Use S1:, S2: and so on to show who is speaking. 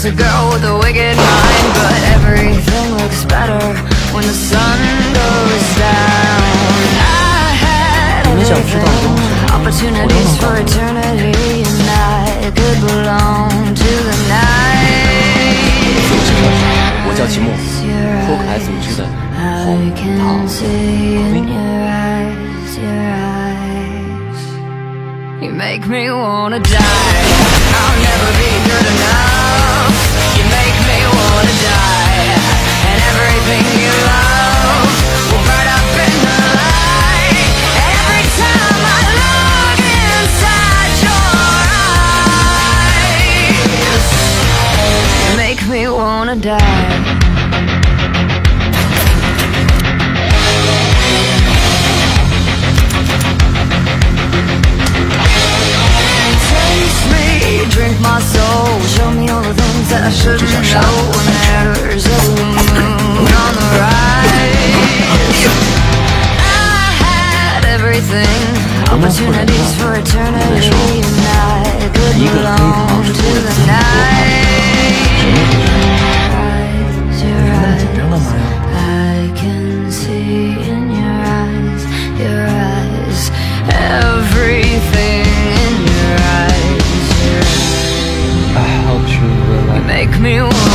S1: just a girl with a wicked mind, but everything looks better when the sun goes down. I had everything, opportunities for eternity, and I could belong to the night.
S2: 我叫齐墨，托凯组织的红糖
S1: You make me wanna die. I'll never be good enough. You make me wanna die. And everything you love will burn up in the light. And every time I look inside your eyes, you make me wanna die. Drink my soul, show me all the things that I shouldn't know. When there's a moon on the rise, I had everything, opportunities for eternity, and I could belong to the night. Your eyes, I can see in your eyes, everything in your eyes.
S2: I hope you will like
S1: Make me want